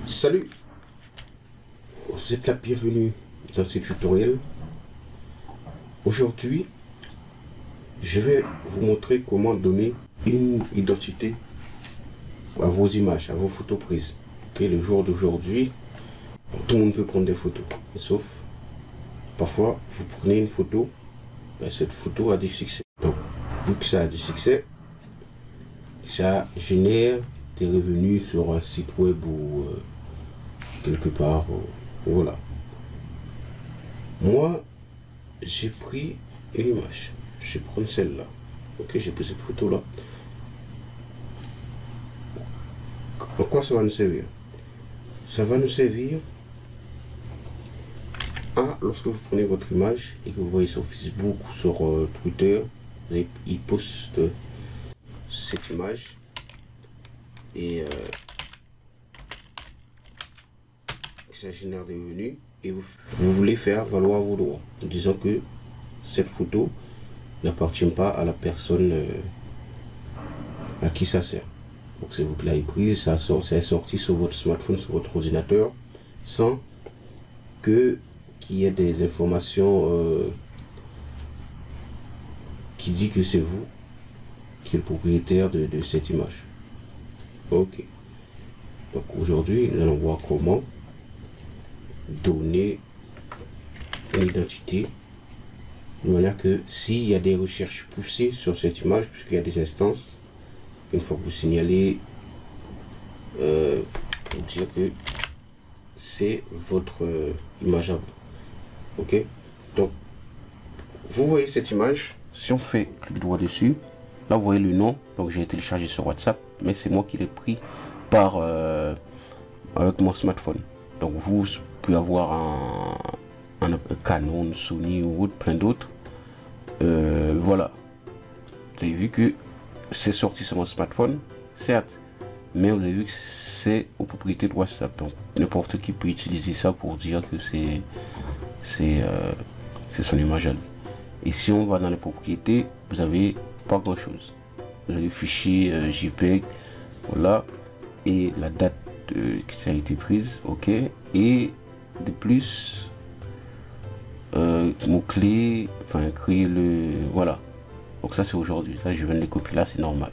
Salut, vous êtes la bienvenue dans ce tutoriel. Aujourd'hui, je vais vous montrer comment donner une identité à vos images, à vos photos prises. Okay, le jour d'aujourd'hui, tout le monde peut prendre des photos, sauf parfois vous prenez une photo, cette photo a du succès. Donc, vu que ça a du succès, ça génère des revenus sur un site web ou quelque part, voilà. Moi, j'ai pris une image. Je vais prendre celle-là. Ok, j'ai pris cette photo-là. En quoi ça va nous servir? Ça va nous servir à, lorsque vous prenez votre image et que vous voyez sur Facebook ou sur Twitter, ils postent cette image et ça génère des revenus et vous voulez faire valoir vos droits en disant que cette photo n'appartient pas à la personne à qui ça sert. Donc c'est vous qui l'avez prise, ça est sorti sur votre smartphone, sur votre ordinateur, sans qu'il y ait des informations qui dit que c'est vous qui êtes le propriétaire de cette image. Ok. Donc aujourd'hui, nous allons voir comment donner une identité de manière que s'il y a des recherches poussées sur cette image, puisqu'il y a des instances, une fois que vous signalez pour dire que c'est votre image à vous. Ok, donc vous voyez cette image. Si on fait clic droit dessus, là vous voyez le nom, donc j'ai téléchargé sur WhatsApp, mais c'est moi qui l'ai pris par avec mon smartphone. Donc vous pouvez avoir un Canon, Sony ou autre, plein d'autres. Voilà, vous avez vu que c'est sorti sur mon smartphone, certes, mais vous avez vu que c'est aux propriétés de WhatsApp. Donc n'importe qui peut utiliser ça pour dire que c'est son image à lui. Et si on va dans les propriétés, vous avez pas grand chose. Vous avez le fichier JPEG, voilà, et la date qui ça a été prise, ok, et de plus mots clés, enfin créer le, voilà. Donc ça c'est aujourd'hui, ça je viens de les copier là, c'est normal.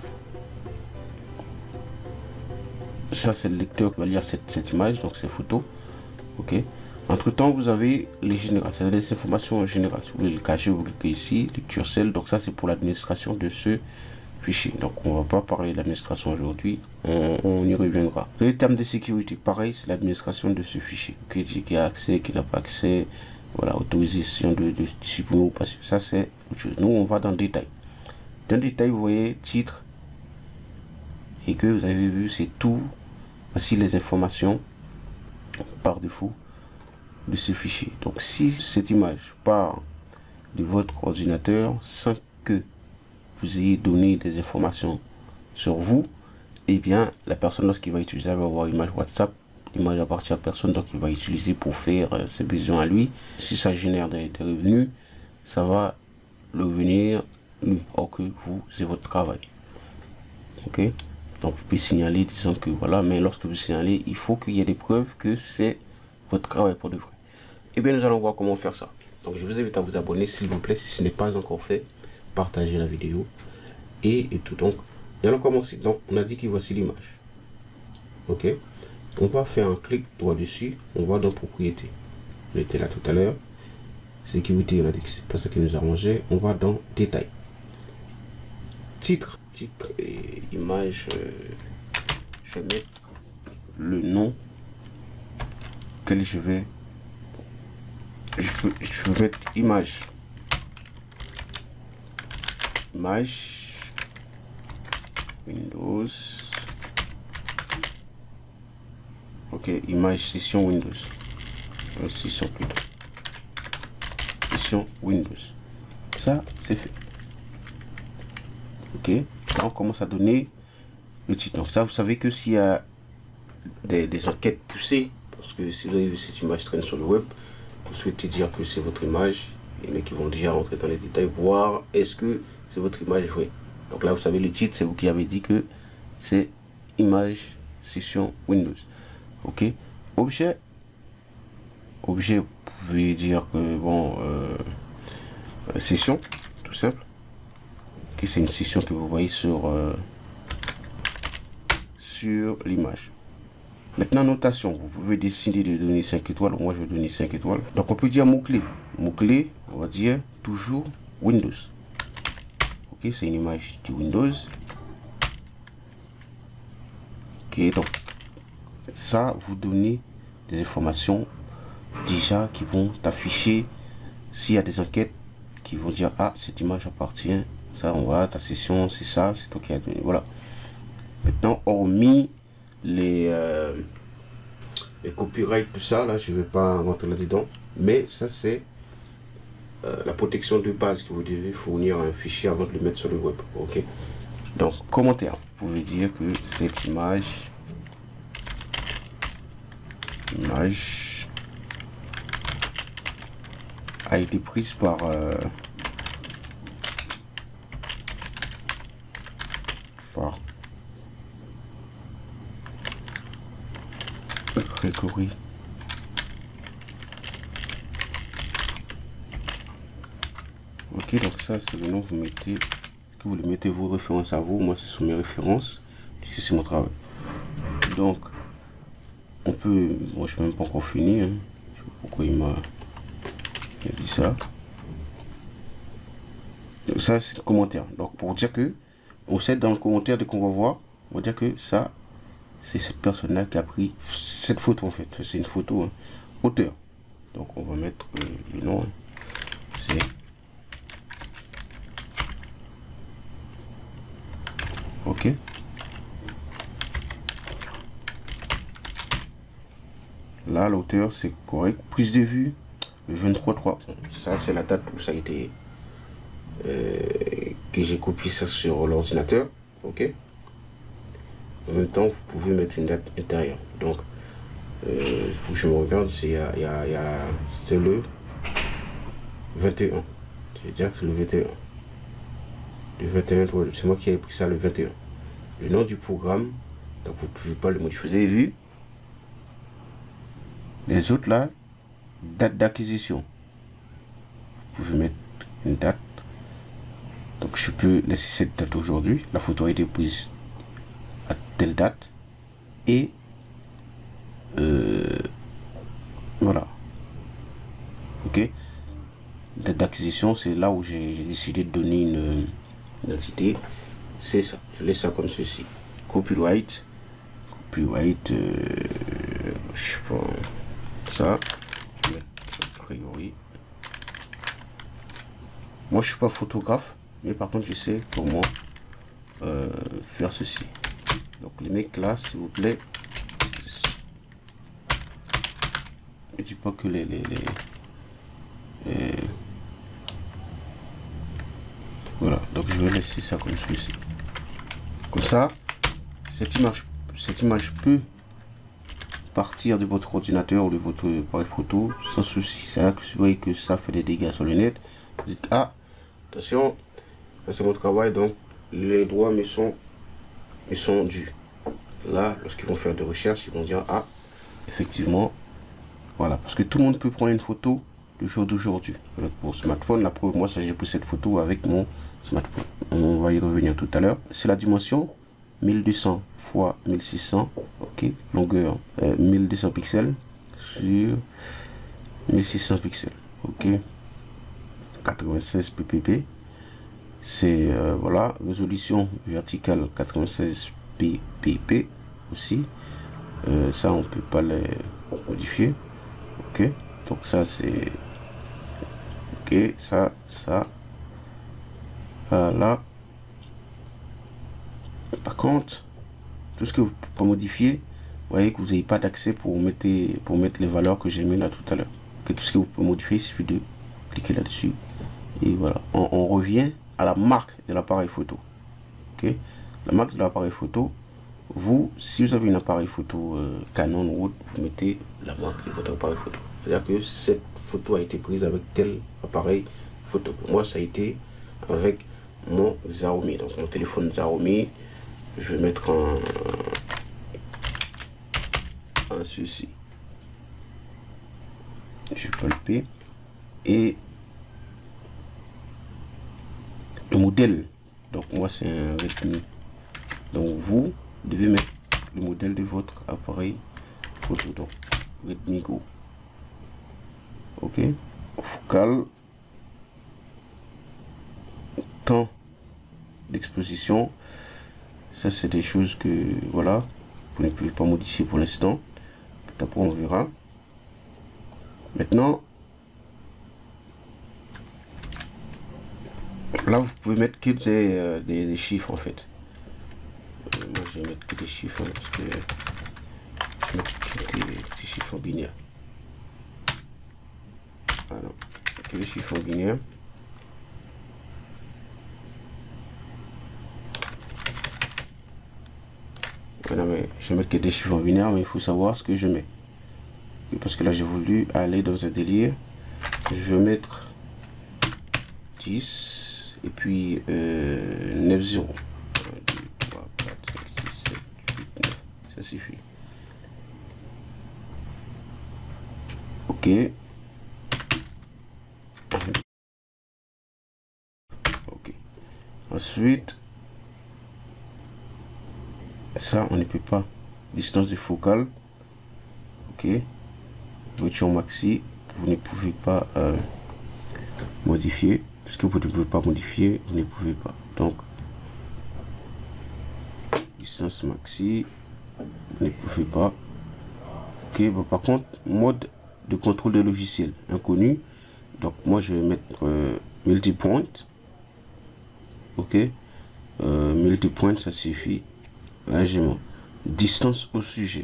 Ça c'est le lecteur qui va lire cette image, donc ces photos, ok. Entre temps vous avez les générales, c'est des informations générales. Si vous voulez le cacher, vous cliquez ici, lecture cell, donc ça c'est pour l'administration de ce fichier. Donc on va pas parler de l'administration aujourd'hui, on y reviendra. Les termes de sécurité, pareil, c'est l'administration de ce fichier, ok, qui a accès, qui n'a pas accès, voilà, autorisation de supprimer ou pas, ça c'est autre chose. Nous on va dans le détail. Dans le détail, vous voyez titre, et que vous avez vu c'est tout. Voici les informations par défaut de ce fichier. Donc si cette image part de votre ordinateur sans que vous ayez donné des informations sur vous, et bien la personne lorsqu'il va utiliser, elle va avoir une image WhatsApp, l'image appartient à personne, donc il va utiliser pour faire ses besoins à lui. Si ça génère des revenus, ça va le revenir lui, or que vous, c'est votre travail. Ok, donc vous pouvez signaler disant que voilà, mais lorsque vous signalez, il faut qu'il y ait des preuves que c'est votre travail pour de vrai. Et bien nous allons voir comment faire ça. Donc je vous invite à vous abonner s'il vous plaît si ce n'est pas encore fait, partagez la vidéo et tout. Donc nous allons commencer. Donc on a dit que voici l'image. Ok, on va faire un clic droit dessus, on va dans propriété. J'étais là tout à l'heure. Sécurité, on a dit que c'est pas ça qui nous arrangeait. On va dans détail. Titre et image. Je vais mettre le nom que je vais. Je peux mettre image. Image. Windows. Ok, image session Windows. Session plutôt. Session Windows. Ça, c'est fait. Ok, là on commence à donner le titre. Donc ça, vous savez que s'il y a des enquêtes poussées, parce que si vous avez vu cette image traîne sur le web, vous souhaitez dire que c'est votre image, les mecs qui vont déjà rentrer dans les détails, voir est-ce que c'est votre image vraie. Donc là vous savez le titre, c'est vous qui avez dit que c'est image session Windows. Ok. Objet, vous pouvez dire que bon, session, tout simple. Ok, c'est une session que vous voyez sur l'image. Maintenant, notation, vous pouvez décider de donner 5 étoiles. Moi, je vais donner 5 étoiles. Donc, on peut dire mot-clé. Mot-clé, on va dire toujours Windows. Ok, c'est une image du Windows. Ok, donc, ça, vous donnez des informations déjà qui vont afficher s'il y a des enquêtes qui vont dire, ah, cette image appartient, ça, on va, ta session, c'est ça, c'est toi qui as donné. Voilà. Maintenant, hormis les copyrights, tout ça, là, je ne vais pas rentrer là-dedans. Mais ça, c'est la protection de base que vous devez fournir à un fichier avant de le mettre sur le web. Ok. Donc, commentaire. Vous pouvez dire que cette image a été prise par Grégory. Ok, donc ça c'est le nom, vous mettez, que vous le mettez vos références à vous. Moi ce sont mes références, c'est mon travail. Donc on peut, moi je n'ai même pas encore fini, hein. Je sais pas pourquoi il m'a dit ça. Donc, ça c'est le commentaire. Donc pour dire que on sait dans le commentaire dès qu'on va voir, on va dire que ça c'est cette personne là qui a pris cette photo. En fait c'est une photo, hein. Auteur. Donc on va mettre le nom, hein. C'est ok. Là l'auteur c'est correct. Prise de vue le 23/3. Ça c'est la date où ça a été que j'ai copié ça sur l'ordinateur. Ok. En même temps, vous pouvez mettre une date intérieure. Donc, il faut que je me regarde. C'était le 21. C'est-à-dire que c'est le 21. Le 21, c'est moi qui ai pris ça le 21. Le nom du programme, donc vous ne pouvez pas le modifier. Vous avez vu? Les autres là, date d'acquisition. Vous pouvez mettre une date. Donc, je peux laisser cette date aujourd'hui. La photo a été prise à telle date et voilà. Ok. Date d'acquisition, c'est là où j'ai décidé de donner une identité. C'est ça, je laisse ça comme ceci. Copyright, je sais pas, ça, je vais mettre Grégory. Moi je suis pas photographe, mais par contre je sais comment faire ceci. Donc les mecs là, s'il vous plaît, ne dis pas que voilà, donc je vais laisser ça comme ceci. Comme ça, cette image peut partir de votre ordinateur ou de votre appareil photo sans souci. C'est là que vous voyez que ça fait des dégâts sur le net. Vous dites, ah, attention, c'est mon travail, donc les droits me sont dus. Là, lorsqu'ils vont faire des recherches, ils vont dire, ah, effectivement, voilà, parce que tout le monde peut prendre une photo le jour d'aujourd'hui avec mon smartphone. La preuve, moi, ça, j'ai pris cette photo avec mon smartphone. On va y revenir tout à l'heure. C'est la dimension 1200 x 1600, ok, longueur 1200 pixels sur 1600 pixels, ok, 96 ppp. C'est voilà, résolution verticale 96 ppp aussi. Ça on peut pas les modifier, ok. Donc ça c'est ok, ça là. Par contre, tout ce que vous pouvez modifier, vous voyez que vous n'avez pas d'accès pour mettre les valeurs que j'ai mis là tout à l'heure. Okay, tout ce que vous pouvez modifier, il suffit de cliquer là-dessus. Et voilà, on revient à la marque de l'appareil photo. Ok, la marque de l'appareil photo, vous, si vous avez un appareil photo Canon ou autre, vous mettez la marque de votre appareil photo. C'est-à-dire que cette photo a été prise avec tel appareil photo. Moi, ça a été avec mon Xiaomi, donc mon téléphone Xiaomi. Je vais mettre en ceci. Je peux le P et le modèle. Donc moi c'est un Redmi. Donc vous devez mettre le modèle de votre appareil photo. Donc Redmi Go. Ok. Focal. Temps d'exposition. Ça c'est des choses que voilà, vous ne pouvez pas modifier pour l'instant. Après on verra. Maintenant, là vous pouvez mettre que des chiffres en fait. Moi je vais mettre que des chiffres parce que je vais mettre que des chiffres binaires. Voilà, que des chiffres binaires. Voilà, mais je vais mettre que des chiffres binaires, mais il faut savoir ce que je mets. Et parce que là j'ai voulu aller dans un délire. Je vais mettre 10 et puis 9 0. 1, 2, 3, 4, 5, 6, 7, 8, 9. Ça suffit. Ok. Ok. Ensuite, ça on ne peut pas. Distance de focale. Ok. Voiture maxi. Vous ne pouvez pas modifier. Parce que vous ne pouvez pas modifier, vous ne pouvez pas. Donc, distance maxi, vous ne pouvez pas. Ok, bon, par contre, mode de contrôle de logiciel inconnu. Donc, moi, je vais mettre multipoint. Ok, multipoint, ça suffit. Là, j'ai mon distance au sujet.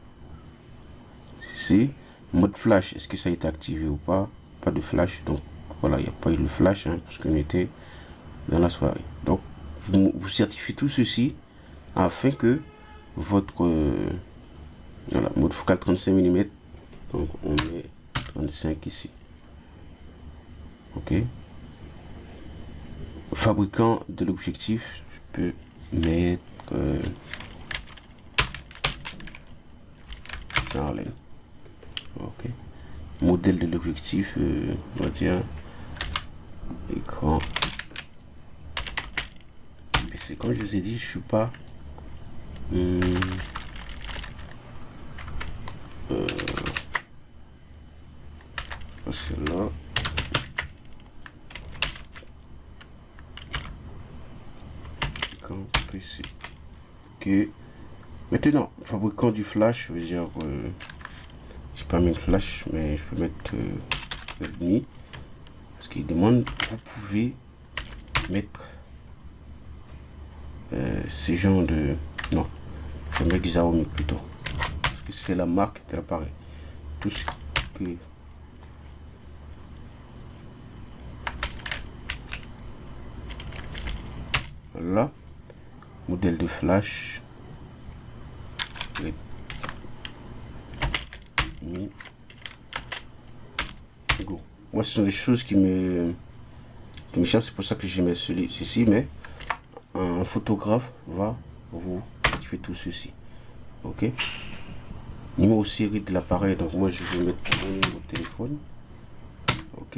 Ici, mode flash, est-ce que ça a été activé ou pas? Pas de flash, donc voilà, il n'y a pas eu de flash, hein, parce qu'on était dans la soirée. Donc, vous certifiez tout ceci afin que votre voilà, mode focal 35 mm, donc on met 35 ici. Ok. Fabricant de l'objectif, je peux mettre Charlène. Ok. Modèle de l'objectif, on va dire écran. C'est comme je vous ai dit, je suis pas celle-là. PC. Ok. Maintenant, fabricant du flash, je veux dire, je peux mettre flash, mais je peux mettre Redmi. Parce qu'il demande, vous pouvez mettre ce genre de... Non, je vais mettre Xiaomi plutôt. Parce que c'est la marque de l'appareil. Tout ce que... Voilà. Modèle de flash. Redmi Go. Moi, ce sont des choses qui m'échappent. C'est pour ça que je mets ceci, mais un photographe va vous activer tout ceci. Ok. Numéro série de l'appareil, donc moi je vais mettre mon numéro de téléphone. Ok.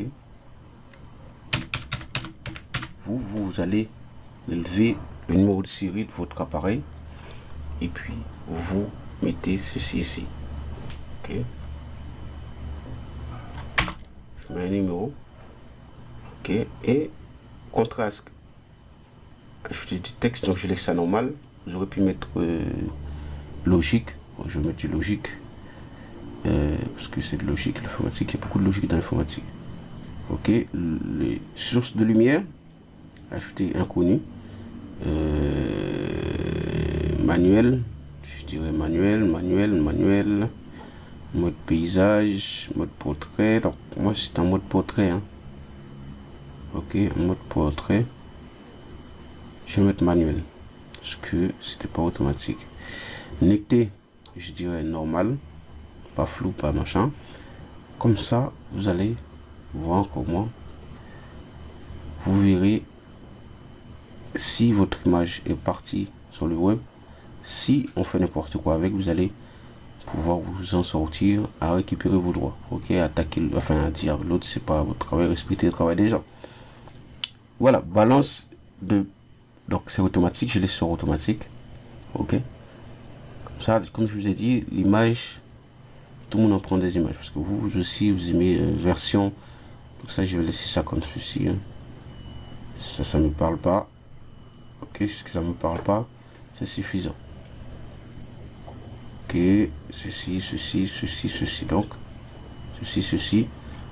Vous allez élever le numéro de série de votre appareil et puis vous mettez ceci ici. Ok. Je mets un numéro. Ok. Et contraste. Ajouter du texte, donc je laisse ça normal. Vous aurez pu mettre logique. Bon, je vais mettre du logique. Parce que c'est de logique, l'informatique. Il y a beaucoup de logique dans l'informatique. Ok. Les sources de lumière. Ajouter inconnu. Manuel. Je dirais manuel. Mode paysage. Mode portrait. Donc moi c'est un mode portrait. Hein. Ok. Un mode portrait. Je vais mettre manuel. Parce que c'était pas automatique. Necté, je dirais normal, pas flou, pas machin. Comme ça, vous allez voir comment vous verrez si votre image est partie sur le web. Si on fait n'importe quoi avec, vous allez pouvoir vous en sortir, à récupérer vos droits, ok, attaquer, enfin à dire l'autre c'est pas votre travail, respecter le travail des gens. Voilà, balance de, donc c'est automatique, je laisse sur automatique, ok. Comme ça, comme je vous ai dit, l'image, tout le monde en prend des images, parce que vous aussi vous aimez version, donc ça je vais laisser ça comme ceci, hein. Ça me parle pas, ok, ce que ça me parle pas, c'est suffisant. Ok, ceci, donc ceci,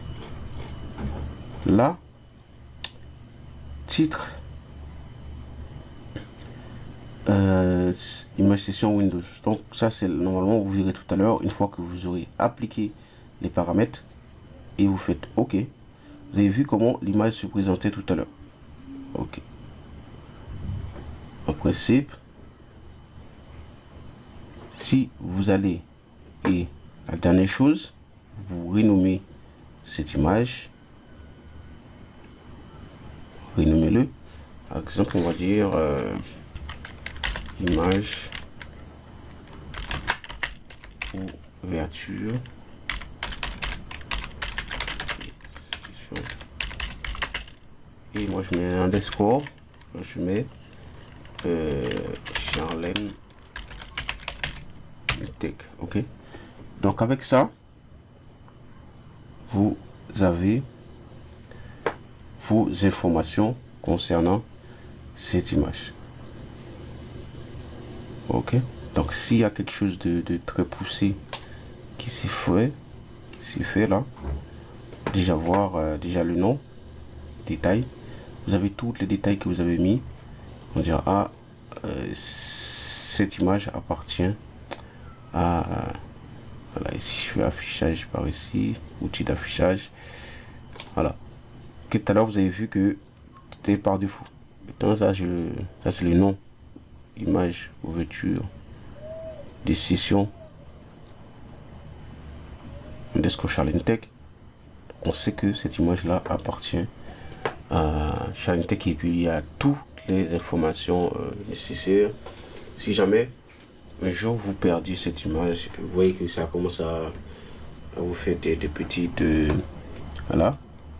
là, titre, image session Windows. Donc ça c'est normalement, vous verrez tout à l'heure, une fois que vous aurez appliqué les paramètres et vous faites OK, vous avez vu comment l'image se présentait tout à l'heure. OK, en principe, si vous allez, et la dernière chose, vous renommez cette image, renommez-le. Par exemple, on va dire image ouverture et moi je mets un underscore, je mets Charlène Tech, ok. Donc avec ça vous avez vos informations concernant cette image, ok. Donc s'il y a quelque chose de très poussé qui s'est fait là, déjà voir déjà le nom, détail, vous avez tous les détails que vous avez mis, on dira ah cette image appartient à voilà. Ici je fais affichage par ici, outil d'affichage, voilà. Tout à l'heure vous avez vu que c'était par défaut. Maintenant ça c'est le nom, image ouverture des sessions underscore Charlène Tech. On sait que cette image là appartient à Charlène Tech et puis il y a toutes les informations nécessaires. Si jamais un jour vous perdiez cette image, vous voyez que ça commence à vous faire des petites voilà,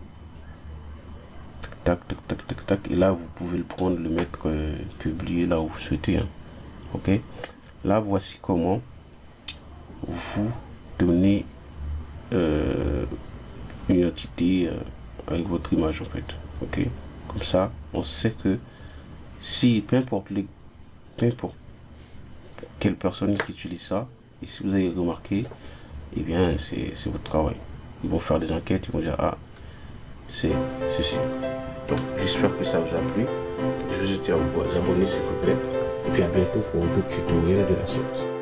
tac tac tac tac tac, et là vous pouvez le prendre, le mettre publier là où vous souhaitez, hein. Ok, là voici comment vous donner une identité avec votre image en fait, ok. Comme ça on sait que si peu importe quelle personne qui utilise ça, et si vous avez remarqué, et bien c'est votre travail. Ils vont faire des enquêtes, ils vont dire ah c'est ceci. Donc j'espère que ça vous a plu. Je vous invite à vous abonner s'il vous plaît, et puis à bientôt pour d'autres tutoriels de la sorte.